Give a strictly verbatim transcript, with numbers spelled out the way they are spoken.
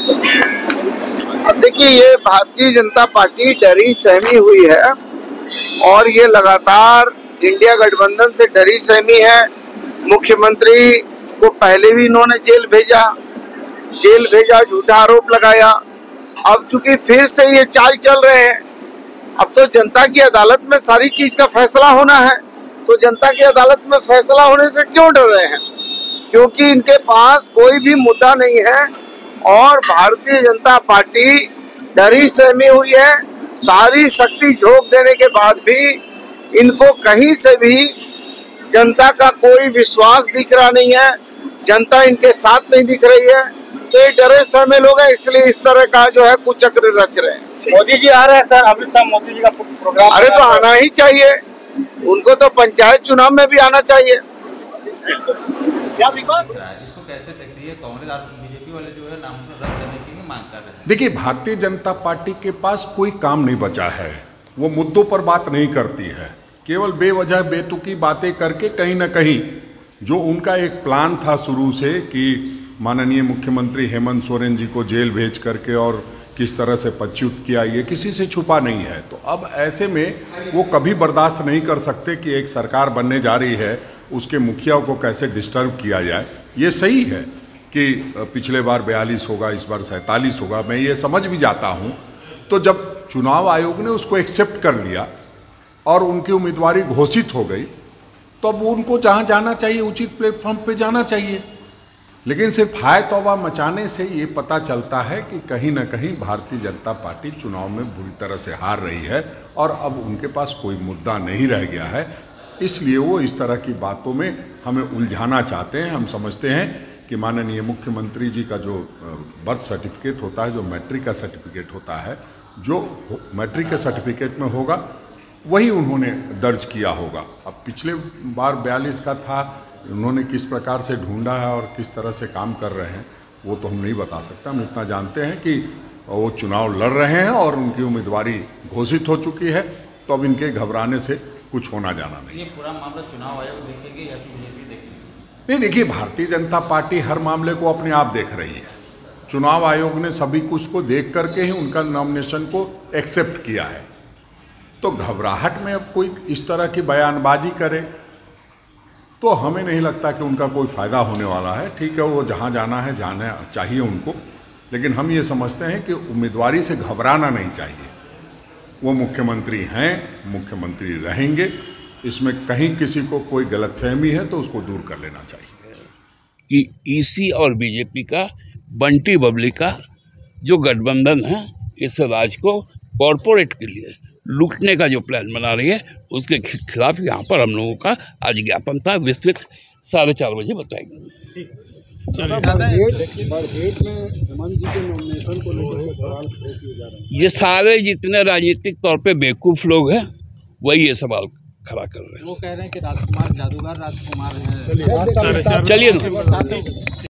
अब देखिए, ये भारतीय जनता पार्टी डरी सहमी हुई है और ये लगातार इंडिया गठबंधन से डरी सहमी है। मुख्यमंत्री को पहले भी इन्होंने जेल भेजा जेल भेजा झूठा आरोप लगाया। अब चूंकि फिर से ये चाल चल रहे हैं, अब तो जनता की अदालत में सारी चीज का फैसला होना है, तो जनता की अदालत में फैसला होने से क्यों डर रहे हैं? क्योंकि इनके पास कोई भी मुद्दा नहीं है और भारतीय जनता पार्टी डरी सहमी हुई है। सारी शक्ति झोंक देने के बाद भी इनको कहीं से भी जनता का कोई विश्वास दिख रहा नहीं है, जनता इनके साथ नहीं दिख रही है, तो ये डरे सहमे लोग हैं, इसलिए इस तरह का जो है कुचक्र रच रहे हैं। मोदी जी आ रहे हैं सर, अमित शाह मोदी जी का प्रोग्राम। अरे तो आना ही चाहिए, उनको तो पंचायत चुनाव में भी आना चाहिए। क्या इसको कैसे देखती है कांग्रेस और बीजेपी वाले जो है नामांकन रद्द करने की मांग कर रहे हैं? देखिए, भारतीय जनता पार्टी के पास कोई काम नहीं बचा है, वो मुद्दों पर बात नहीं करती है, केवल बेवजह बेतुकी बातें करके कहीं ना कहीं जो उनका एक प्लान था शुरू से कि माननीय मुख्यमंत्री हेमंत सोरेन जी को जेल भेज करके और किस तरह से पदच्युत किया, ये किसी से छुपा नहीं है। तो अब ऐसे में वो कभी बर्दाश्त नहीं कर सकते कि एक सरकार बनने जा रही है, उसके मुखिया को कैसे डिस्टर्ब किया जाए। ये सही है कि पिछले बार बयालीस होगा, इस बार सैंतालीस होगा, मैं ये समझ भी जाता हूँ। तो जब चुनाव आयोग ने उसको एक्सेप्ट कर लिया और उनकी उम्मीदवारी घोषित हो गई, तो अब उनको जहाँ जाना चाहिए उचित प्लेटफॉर्म पे जाना चाहिए। लेकिन सिर्फ हाय तौबा मचाने से ये पता चलता है कि कहीं ना कहीं भारतीय जनता पार्टी चुनाव में बुरी तरह से हार रही है और अब उनके पास कोई मुद्दा नहीं रह गया है, इसलिए वो इस तरह की बातों में हमें उलझाना चाहते हैं। हम समझते हैं कि माननीय मुख्यमंत्री जी का जो बर्थ सर्टिफिकेट होता है, जो मैट्रिक का सर्टिफिकेट होता है, जो मैट्रिक के सर्टिफिकेट में होगा वही उन्होंने दर्ज किया होगा। अब पिछले बार बयालीस का था, उन्होंने किस प्रकार से ढूंढा है और किस तरह से काम कर रहे हैं वो तो हम नहीं बता सकते। हम इतना जानते हैं कि वो चुनाव लड़ रहे हैं और उनकी उम्मीदवारी घोषित हो चुकी है, तो अब इनके घबराने से कुछ होना जाना नहीं। ये पूरा मामला चुनाव आयोग देखेंगे या बीजेपी देखेंगे? नहीं, देखिए, भारतीय जनता पार्टी हर मामले को अपने आप देख रही है। चुनाव आयोग ने सभी कुछ को देख करके ही उनका नॉमिनेशन को एक्सेप्ट किया है, तो घबराहट में अब कोई इस तरह की बयानबाजी करे तो हमें नहीं लगता कि उनका कोई फ़ायदा होने वाला है। ठीक है, वो जहाँ जाना है जाना चाहिए उनको, लेकिन हम ये समझते हैं कि उम्मीदवारी से घबराना नहीं चाहिए। वो मुख्यमंत्री हैं, मुख्यमंत्री रहेंगे, इसमें कहीं किसी को कोई गलतफहमी है तो उसको दूर कर लेना चाहिए। कि ईसी और बीजेपी का बंटी बबली का जो गठबंधन है, इस राज्य को कॉरपोरेट के लिए लूटने का जो प्लान बना रही है, उसके खिलाफ यहाँ पर हम लोगों का आज ज्ञापन था। विस्तृत साढ़े चार बजे बताएंगे। ये सारे जितने राजनीतिक तौर पे बेवकूफ़ लोग हैं वही ये सवाल खड़ा कर रहे हैं। वो कह रहे हैं कि राजकुमार जादूगर राजकुमार हैं। चलिए।